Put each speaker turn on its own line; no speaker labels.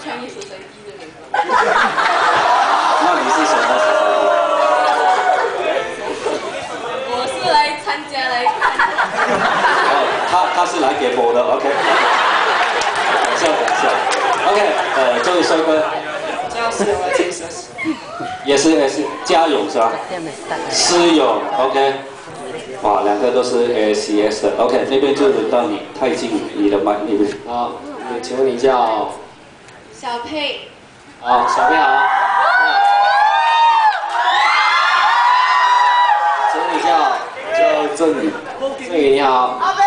穿越手随机的人。
那你是什么手随
机？我是来参加来看。
哦，他是来给我的 ，OK。等一下。OK， 这位帅哥。
加私勇来 SS。
也是 S 加勇是吧？私勇 OK。哇，两个都是 ASCS 的 OK， 那边就轮到你，他已经你的麦那边。
好，请问你叫？
小佩。
好，小佩好。请问你叫？叫郑宇。郑宇你好。